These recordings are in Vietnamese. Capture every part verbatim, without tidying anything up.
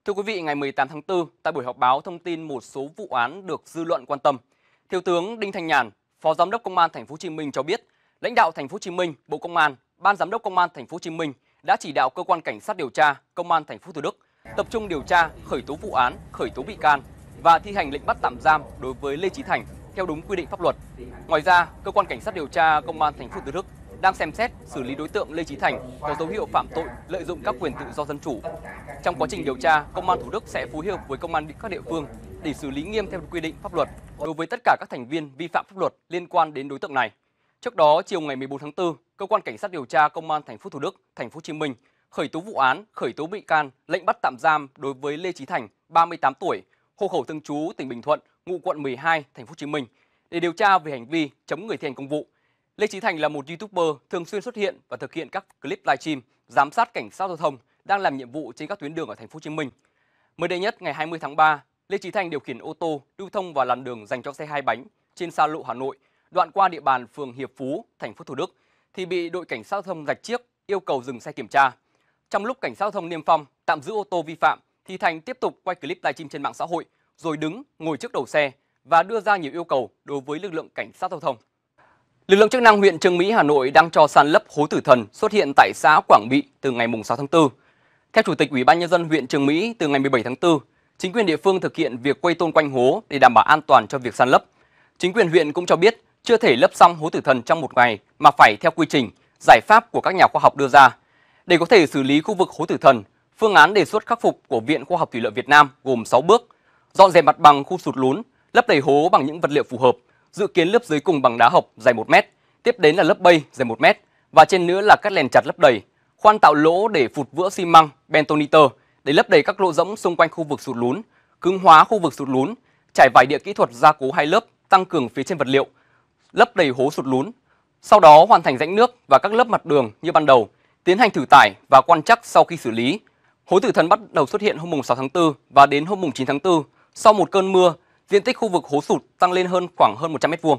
Thưa quý vị, ngày mười tám tháng tư, tại buổi họp báo thông tin một số vụ án được dư luận quan tâm, Thiếu tướng Đinh Thanh Nhàn, Phó Giám đốc Công an Thành phố Hồ Chí Minh cho biết, lãnh đạo Thành phố Hồ Chí Minh, Bộ Công an, Ban Giám đốc Công an Thành phố Hồ Chí Minh đã chỉ đạo cơ quan cảnh sát điều tra Công an Thành phố Thủ Đức tập trung điều tra, khởi tố vụ án, khởi tố bị can và thi hành lệnh bắt tạm giam đối với Lê Chí Thành theo đúng quy định pháp luật. Ngoài ra, cơ quan cảnh sát điều tra Công an Thành phố Thủ Đức đang xem xét xử lý đối tượng Lê Chí Thành có dấu hiệu phạm tội lợi dụng các quyền tự do dân chủ. Trong quá trình điều tra, Công an Thủ Đức sẽ phối hợp với công an các địa phương để xử lý nghiêm theo quy định pháp luật đối với tất cả các thành viên vi phạm pháp luật liên quan đến đối tượng này. Trước đó, chiều ngày mười bốn tháng tư, cơ quan cảnh sát điều tra Công an Thành phố Thủ Đức, Thành phố Hồ Chí Minh khởi tố vụ án, khởi tố bị can, lệnh bắt tạm giam đối với Lê Chí Thành, ba mươi tám tuổi, hộ khẩu thường trú tỉnh Bình Thuận, ngụ quận mười hai, Thành phố Hồ Chí Minh để điều tra về hành vi chống người thi hành công vụ. Lê Chí Thành là một YouTuber thường xuyên xuất hiện và thực hiện các clip livestream giám sát cảnh sát giao thông đang làm nhiệm vụ trên các tuyến đường ở Thành phố Hồ Chí Minh. Mới đây nhất, ngày hai mươi tháng ba, Lê Chí Thành điều khiển ô tô lưu thông vào làn đường dành cho xe hai bánh trên xa lộ Hà Nội, đoạn qua địa bàn phường Hiệp Phú, Thành phố Thủ Đức thì bị đội cảnh sát giao thông rạch chiếc yêu cầu dừng xe kiểm tra. Trong lúc cảnh sát giao thông niêm phong tạm giữ ô tô vi phạm thì Thành tiếp tục quay clip livestream trên mạng xã hội rồi đứng ngồi trước đầu xe và đưa ra nhiều yêu cầu đối với lực lượng cảnh sát giao thông. Lực lượng chức năng huyện Chương Mỹ, Hà Nội đang cho san lấp hố tử thần xuất hiện tại xã Quảng Bị từ ngày sáu tháng tư. Theo Chủ tịch Ủy ban Nhân dân huyện Chương Mỹ, từ ngày mười bảy tháng tư, chính quyền địa phương thực hiện việc quây tôn quanh hố để đảm bảo an toàn cho việc san lấp. Chính quyền huyện cũng cho biết chưa thể lấp xong hố tử thần trong một ngày mà phải theo quy trình, giải pháp của các nhà khoa học đưa ra. Để có thể xử lý khu vực hố tử thần, phương án đề xuất khắc phục của Viện Khoa học Thủy lợi Việt Nam gồm sáu bước: dọn dẹp mặt bằng khu sụt lún, lấp đầy hố bằng những vật liệu phù hợp, dự kiến lấp dưới cùng bằng đá hộc dài một mét, tiếp đến là lấp bây dài một mét và trên nữa là cắt lèn chặt lấp đầy, khoan tạo lỗ để phụt vữa xi măng, bentoniter để lấp đầy các lỗ rỗng xung quanh khu vực sụt lún, cứng hóa khu vực sụt lún, trải vải địa kỹ thuật gia cố hai lớp, tăng cường phía trên vật liệu, lấp đầy hố sụt lún. Sau đó hoàn thành rãnh nước và các lớp mặt đường như ban đầu, tiến hành thử tải và quan trắc sau khi xử lý. Hố tử thần bắt đầu xuất hiện hôm sáu tháng tư và đến hôm chín tháng tư, sau một cơn mưa, diện tích khu vực hố sụt tăng lên hơn khoảng hơn một trăm mét vuông.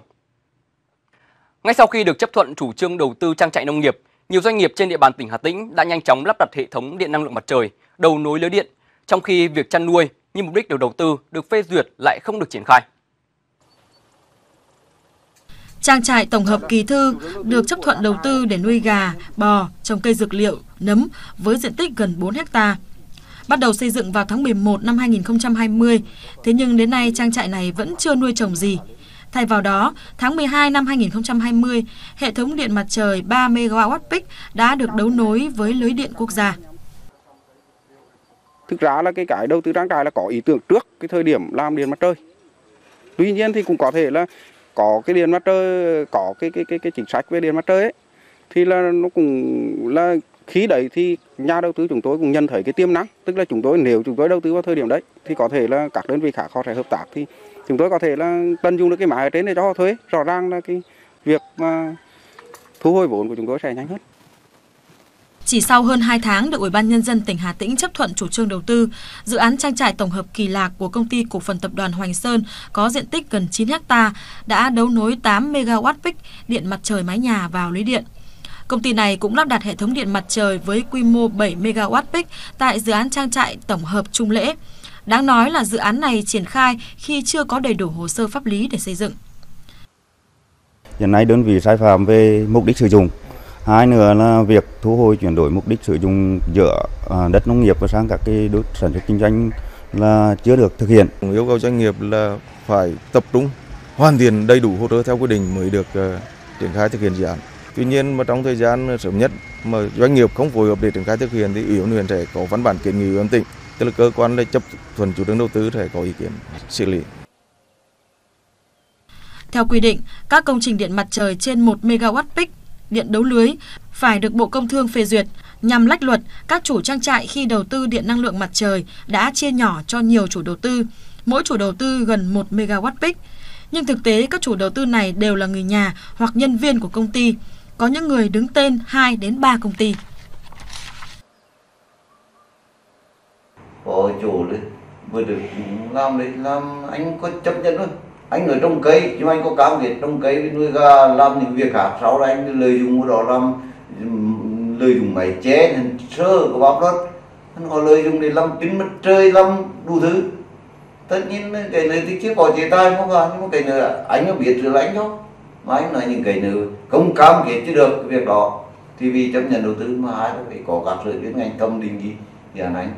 Ngay sau khi được chấp thuận chủ trương đầu tư trang trại nông nghiệp, nhiều doanh nghiệp trên địa bàn tỉnh Hà Tĩnh đã nhanh chóng lắp đặt hệ thống điện năng lượng mặt trời, đầu nối lưới điện, trong khi việc chăn nuôi như mục đích được đầu tư được phê duyệt lại không được triển khai. Trang trại tổng hợp Kỳ Thư được chấp thuận đầu tư để nuôi gà, bò, trồng cây dược liệu, nấm với diện tích gần bốn héc ta. Bắt đầu xây dựng vào tháng mười một năm hai nghìn không trăm hai mươi, thế nhưng đến nay trang trại này vẫn chưa nuôi trồng gì. Thay vào đó, tháng mười hai năm hai nghìn không trăm hai mươi, hệ thống điện mặt trời ba mê ga oát peak đã được đấu nối với lưới điện quốc gia. Thực ra là cái cái đầu tư trang trại là có ý tưởng trước cái thời điểm làm điện mặt trời. Tuy nhiên thì cũng có thể là có cái điện mặt trời, có cái cái cái cái chính sách về điện mặt trời ấy, thì là nó cũng là khi đấy thì nhà đầu tư chúng tôi cũng nhận thấy cái tiềm năng, tức là chúng tôi nếu chúng tôi đầu tư vào thời điểm đấy thì có thể là các đơn vị khác họ sẽ hợp tác, thì chúng tôi có thể là tận dụng được cái máy ở trên để cho họ thuê. Rõ ràng là cái việc mà thu hồi vốn của chúng tôi sẽ nhanh hơn. Chỉ sau hơn hai tháng được Ủy ban Nhân dân tỉnh Hà Tĩnh chấp thuận chủ trương đầu tư, dự án trang trại tổng hợp Kỳ Lạc của Công ty Cổ phần Tập đoàn Hoành Sơn có diện tích gần chín héc ta đã đấu nối tám mê ga oát peak điện mặt trời mái nhà vào lưới điện. Công ty này cũng lắp đặt hệ thống điện mặt trời với quy mô bảy mê ga oát peak tại dự án trang trại tổng hợp Trung Lễ. Đáng nói là dự án này triển khai khi chưa có đầy đủ hồ sơ pháp lý để xây dựng. Hiện nay đơn vị sai phạm về mục đích sử dụng. Hai nữa là việc thu hồi chuyển đổi mục đích sử dụng giữa đất nông nghiệp và sang các cái đối sản xuất kinh doanh là chưa được thực hiện. Yêu cầu doanh nghiệp là phải tập trung hoàn thiện đầy đủ hồ sơ theo quy định mới được uh, triển khai thực hiện dự án. Tuy nhiên mà trong thời gian sớm nhất mà doanh nghiệp không phối hợp để triển khai thực hiện thì Ủy ban huyện sẽ có văn bản kiến nghị Ủy ban tỉnh, tức là cơ quan chấp thuận chủ trương đầu tư sẽ có ý kiến xử lý. Theo quy định, các công trình điện mặt trời trên một mê ga oát peak điện đấu lưới phải được Bộ Công Thương phê duyệt. Nhằm lách luật, các chủ trang trại khi đầu tư điện năng lượng mặt trời đã chia nhỏ cho nhiều chủ đầu tư, mỗi chủ đầu tư gần một mê ga oát peak. Nhưng thực tế các chủ đầu tư này đều là người nhà hoặc nhân viên của công ty, có những người đứng tên hai đến ba công ty. Có chủ vừa được làm đấy làm anh có chấp nhận luôn. Anh ở trồng cây nhưng anh có cam kết trồng cây với nuôi gà, làm những việc khác, sau đó anh lợi dụng đó làm lợi dụng máy chế sơ của pháp luật Họ lợi dụng để làm pin mặt trời, làm đủ thứ. Tất nhiên cái này thì chưa có chế tài không cả, nhưng mà cái này anh có biết rồi là anh thôi. Mà anh nói những cái này không cam kết chứ được cái việc đó. Thì vì chấp nhận đầu tư mà ai cũng phải có các sự chuyên ngành thẩm định gì thì anh.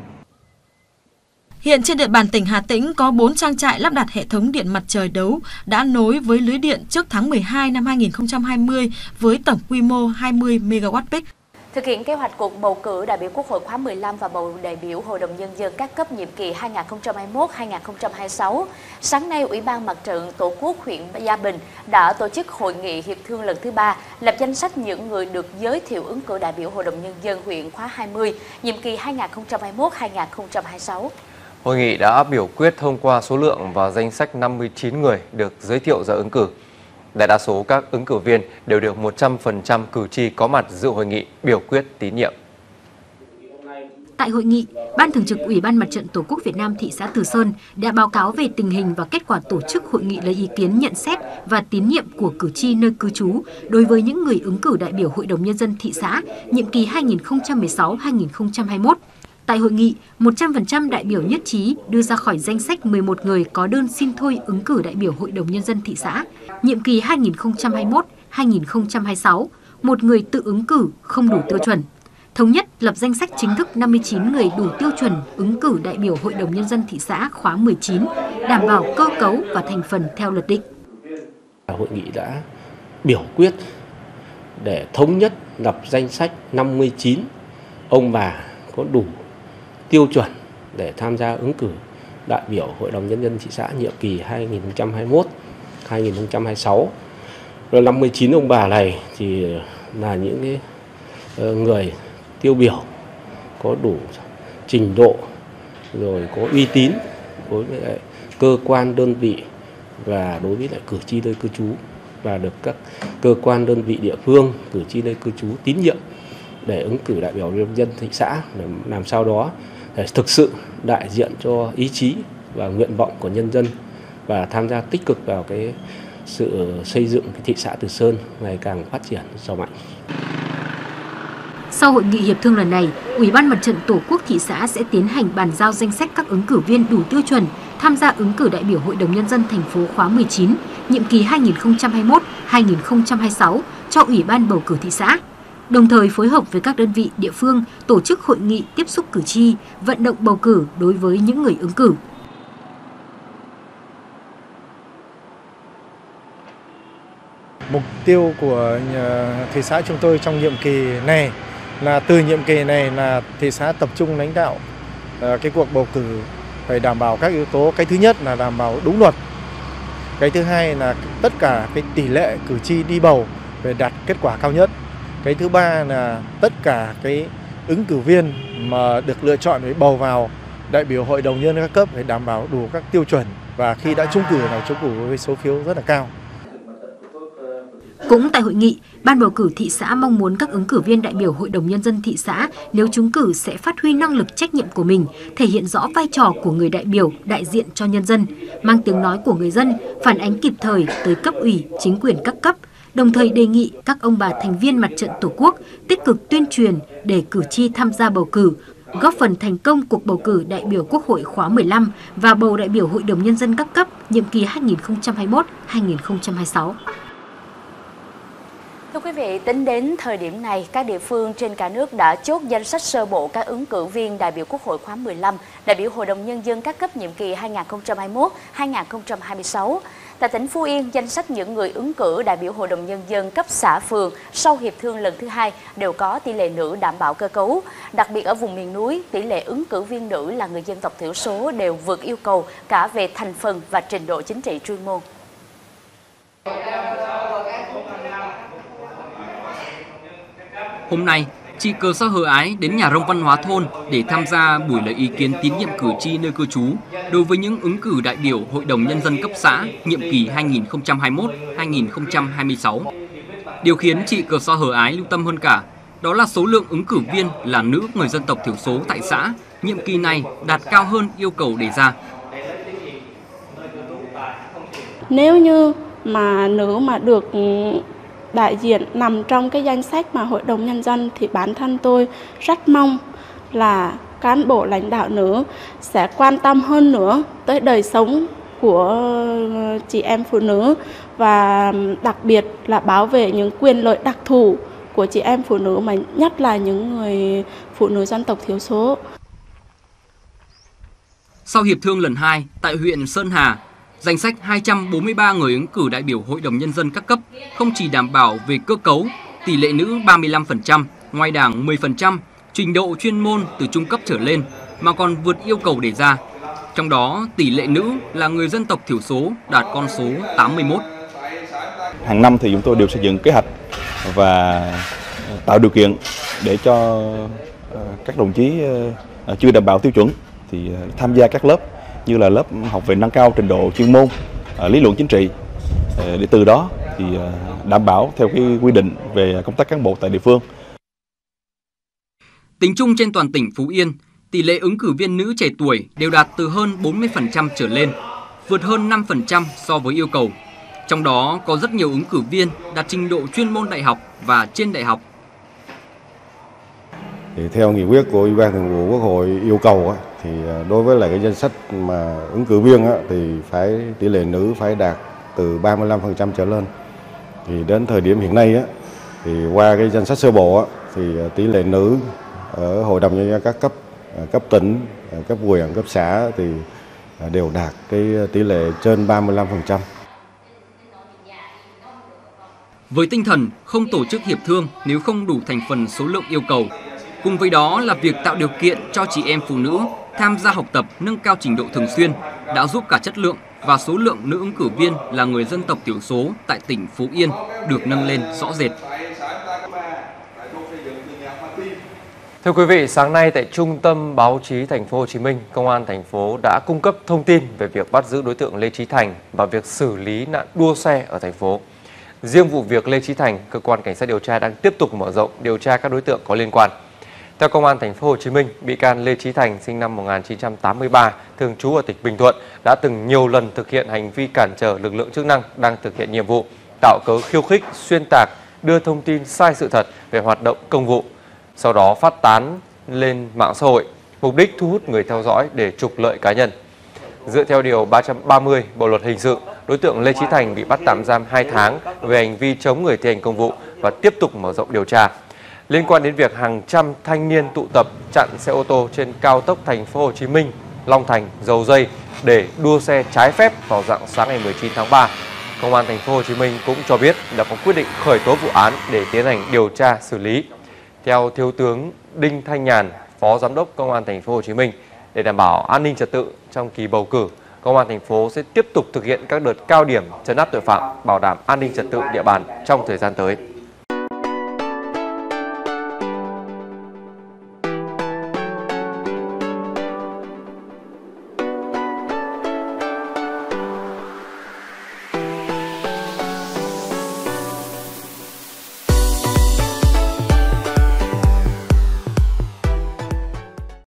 Hiện trên địa bàn tỉnh Hà Tĩnh có bốn trang trại lắp đặt hệ thống điện mặt trời đấu đã nối với lưới điện trước tháng mười hai năm hai nghìn không trăm hai mươi với tổng quy mô hai mươi mê ga oát peak. Thực hiện kế hoạch cuộc bầu cử đại biểu Quốc hội khóa mười lăm và bầu đại biểu Hội đồng Nhân dân các cấp nhiệm kỳ hai nghìn không trăm hai mươi mốt đến hai nghìn không trăm hai mươi sáu, sáng nay Ủy ban Mặt trận Tổ quốc huyện Gia Bình đã tổ chức hội nghị hiệp thương lần thứ ba, lập danh sách những người được giới thiệu ứng cử đại biểu Hội đồng Nhân dân huyện khóa hai mươi, nhiệm kỳ hai nghìn không trăm hai mươi mốt đến hai nghìn không trăm hai mươi sáu. Hội nghị đã biểu quyết thông qua số lượng và danh sách năm mươi chín người được giới thiệu ra ứng cử. Đại đa số các ứng cử viên đều được một trăm phần trăm cử tri có mặt dự hội nghị biểu quyết tín nhiệm. Tại hội nghị, Ban Thường trực Ủy ban Mặt trận Tổ quốc Việt Nam thị xã Từ Sơn đã báo cáo về tình hình và kết quả tổ chức hội nghị lấy ý kiến nhận xét và tín nhiệm của cử tri nơi cư trú đối với những người ứng cử đại biểu Hội đồng Nhân dân thị xã nhiệm kỳ hai nghìn không trăm mười sáu đến hai nghìn không trăm hai mươi mốt. Tại hội nghị, một trăm phần trăm đại biểu nhất trí đưa ra khỏi danh sách mười một người có đơn xin thôi ứng cử đại biểu Hội đồng Nhân dân thị xã, nhiệm kỳ hai nghìn không trăm hai mươi mốt đến hai nghìn không trăm hai mươi sáu, một người tự ứng cử không đủ tiêu chuẩn. Thống nhất lập danh sách chính thức năm mươi chín người đủ tiêu chuẩn ứng cử đại biểu Hội đồng Nhân dân thị xã khóa mười chín, đảm bảo cơ cấu và thành phần theo luật định. Hội nghị đã biểu quyết để thống nhất lập danh sách năm mươi chín ông bà có đủ tiêu chuẩn để tham gia ứng cử đại biểu Hội đồng Nhân dân thị xã nhiệm kỳ hai nghìn không trăm hai mươi mốt đến hai nghìn không trăm hai mươi sáu. Rồi năm mươi chín ông bà này thì là những cái người tiêu biểu có đủ trình độ, rồi có uy tín đối với lại cơ quan đơn vị và đối với lại cử tri nơi cư trú, và được các cơ quan đơn vị địa phương, cử tri nơi cư trú tín nhiệm để ứng cử đại biểu nhân dân thị xã, để làm sao đó để thực sự đại diện cho ý chí và nguyện vọng của nhân dân và tham gia tích cực vào cái sự xây dựng cái thị xã Từ Sơn ngày càng phát triển giàu mạnh. Sau hội nghị hiệp thương lần này, Ủy ban Mặt trận Tổ quốc thị xã sẽ tiến hành bàn giao danh sách các ứng cử viên đủ tiêu chuẩn tham gia ứng cử đại biểu Hội đồng Nhân dân thành phố khóa mười chín, nhiệm kỳ hai nghìn không trăm hai mươi mốt đến hai nghìn không trăm hai mươi sáu cho Ủy ban bầu cử thị xã. Đồng thời phối hợp với các đơn vị địa phương tổ chức hội nghị tiếp xúc cử tri, vận động bầu cử đối với những người ứng cử. Mục tiêu của thị xã chúng tôi trong nhiệm kỳ này là từ nhiệm kỳ này là thị xã tập trung lãnh đạo cái cuộc bầu cử phải đảm bảo các yếu tố. Cái thứ nhất là đảm bảo đúng luật. Cái thứ hai là tất cả cái tỷ lệ cử tri đi bầu phải đạt kết quả cao nhất. Cái thứ ba là tất cả cái ứng cử viên mà được lựa chọn để bầu vào đại biểu Hội đồng Nhân dân các cấp phải đảm bảo đủ các tiêu chuẩn, và khi đã trúng cử là trúng cử với số phiếu rất là cao. Cũng tại hội nghị, Ban bầu cử thị xã mong muốn các ứng cử viên đại biểu Hội đồng Nhân dân thị xã nếu trúng cử sẽ phát huy năng lực trách nhiệm của mình, thể hiện rõ vai trò của người đại biểu đại diện cho nhân dân, mang tiếng nói của người dân, phản ánh kịp thời tới cấp ủy, chính quyền các cấp, đồng thời đề nghị các ông bà thành viên Mặt trận Tổ quốc tích cực tuyên truyền để cử tri tham gia bầu cử, góp phần thành công cuộc bầu cử đại biểu Quốc hội khóa mười lăm và bầu đại biểu Hội đồng Nhân dân các cấp nhiệm kỳ hai nghìn không trăm hai mươi mốt đến hai nghìn không trăm hai mươi sáu. Thưa quý vị, tính đến thời điểm này, các địa phương trên cả nước đã chốt danh sách sơ bộ các ứng cử viên đại biểu Quốc hội khóa mười lăm, đại biểu Hội đồng Nhân dân các cấp nhiệm kỳ hai nghìn không trăm hai mươi mốt đến hai nghìn không trăm hai mươi sáu. Tại tỉnh Phú Yên, danh sách những người ứng cử đại biểu Hội đồng Nhân dân cấp xã phường sau hiệp thương lần thứ hai đều có tỷ lệ nữ đảm bảo cơ cấu. Đặc biệt ở vùng miền núi, tỷ lệ ứng cử viên nữ là người dân tộc thiểu số đều vượt yêu cầu cả về thành phần và trình độ chính trị chuyên môn. Hôm nay, chị Cờ Sa Hờ Ái đến nhà rông văn hóa thôn để tham gia buổi lấy ý kiến tín nhiệm cử tri nơi cư trú đối với những ứng cử đại biểu Hội đồng Nhân dân cấp xã nhiệm kỳ hai nghìn không trăm hai mươi mốt đến hai nghìn không trăm hai mươi sáu. Điều khiến chị Cờ Sa Hờ Ái lưu tâm hơn cả đó là số lượng ứng cử viên là nữ người dân tộc thiểu số tại xã nhiệm kỳ này đạt cao hơn yêu cầu đề ra. Nếu như mà nữ mà được đại diện nằm trong cái danh sách mà Hội đồng Nhân dân thì bản thân tôi rất mong là cán bộ lãnh đạo nữ sẽ quan tâm hơn nữa tới đời sống của chị em phụ nữ và đặc biệt là bảo vệ những quyền lợi đặc thù của chị em phụ nữ, mà nhất là những người phụ nữ dân tộc thiểu số. Sau hiệp thương lần hai tại huyện Sơn Hà, danh sách hai trăm bốn mươi ba người ứng cử đại biểu Hội đồng Nhân dân các cấp không chỉ đảm bảo về cơ cấu, tỷ lệ nữ ba mươi lăm phần trăm, ngoài đảng mười phần trăm, trình độ chuyên môn từ trung cấp trở lên, mà còn vượt yêu cầu đề ra. Trong đó, tỷ lệ nữ là người dân tộc thiểu số đạt con số tám mươi mốt. Hàng năm thì chúng tôi đều xây dựng kế hoạch và tạo điều kiện để cho các đồng chí chưa đảm bảo tiêu chuẩn thì tham gia các lớp như là lớp học về nâng cao trình độ chuyên môn, lý luận chính trị, để từ đó thì đảm bảo theo cái quy định về công tác cán bộ tại địa phương. Tính chung trên toàn tỉnh Phú Yên, tỷ lệ ứng cử viên nữ trẻ tuổi đều đạt từ hơn bốn mươi phần trăm trở lên, vượt hơn năm phần trăm so với yêu cầu. Trong đó có rất nhiều ứng cử viên đạt trình độ chuyên môn đại học và trên đại học. Thì theo nghị quyết của Ủy ban Thường vụ Quốc hội yêu cầu thì đối với lại cái danh sách mà ứng cử viên thì phải tỷ lệ nữ phải đạt từ ba mươi lăm phần trăm trở lên. Thì đến thời điểm hiện nay thì qua cái danh sách sơ bộ thì tỷ lệ nữ ở Hội đồng Nhân dân các cấp, cấp tỉnh, cấp huyện, cấp xã thì đều đạt cái tỷ lệ trên ba mươi lăm phần trăm. Với tinh thần không tổ chức hiệp thương nếu không đủ thành phần số lượng yêu cầu, cùng với đó là việc tạo điều kiện cho chị em phụ nữ tham gia học tập nâng cao trình độ thường xuyên đã giúp cả chất lượng và số lượng nữ ứng cử viên là người dân tộc thiểu số tại tỉnh Phú Yên được nâng lên rõ rệt. Thưa quý vị, sáng nay tại Trung tâm Báo chí Thành phố Hồ Chí Minh, Công an thành phố đã cung cấp thông tin về việc bắt giữ đối tượng Lê Chí Thành và việc xử lý nạn đua xe ở thành phố. Riêng vụ việc Lê Chí Thành, cơ quan cảnh sát điều tra đang tiếp tục mở rộng điều tra các đối tượng có liên quan. Theo Công an Thành phố Hồ Chí Minh, bị can Lê Chí Thành sinh năm một nghìn chín trăm tám mươi ba, thường trú ở tỉnh Bình Thuận, đã từng nhiều lần thực hiện hành vi cản trở lực lượng chức năng đang thực hiện nhiệm vụ, tạo cớ khiêu khích, xuyên tạc, đưa thông tin sai sự thật về hoạt động công vụ, sau đó phát tán lên mạng xã hội, mục đích thu hút người theo dõi để trục lợi cá nhân. Dựa theo điều ba trăm ba mươi Bộ luật hình sự, đối tượng Lê Chí Thành bị bắt tạm giam hai tháng về hành vi chống người thi hành công vụ và tiếp tục mở rộng điều tra. Liên quan đến việc hàng trăm thanh niên tụ tập chặn xe ô tô trên cao tốc Thành phố Hồ Chí Minh, Long Thành, Dầu Giây để đua xe trái phép vào rạng sáng ngày mười chín tháng ba, Công an Thành phố Hồ Chí Minh cũng cho biết đã có quyết định khởi tố vụ án để tiến hành điều tra xử lý. Theo Thiếu tướng Đinh Thanh Nhàn, Phó Giám đốc Công an Thành phố Hồ Chí Minh, để đảm bảo an ninh trật tự trong kỳ bầu cử, Công an thành phố sẽ tiếp tục thực hiện các đợt cao điểm trấn áp tội phạm, bảo đảm an ninh trật tự địa bàn trong thời gian tới.